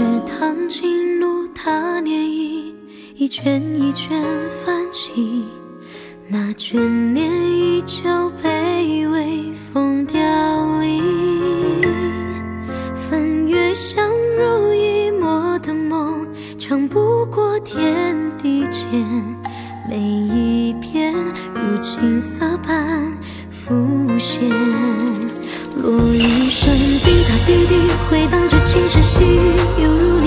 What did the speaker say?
堂进入他年意，一卷一卷翻起，那眷恋依旧被微风凋零。翻阅相濡以沫的梦，长不过天地间，每一片如青色般浮现。落雨声滴答滴滴，回荡着琴声细雨，犹如